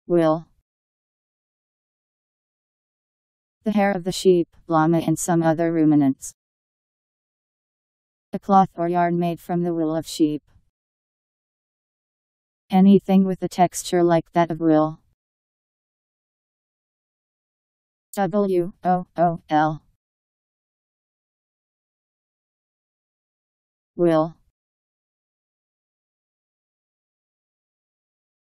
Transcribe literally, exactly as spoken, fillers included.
Wool. The hair of the sheep, llama and some other ruminants. A cloth or yarn made from the wool of sheep. Anything with a texture like that of wool. W O O L. Wool.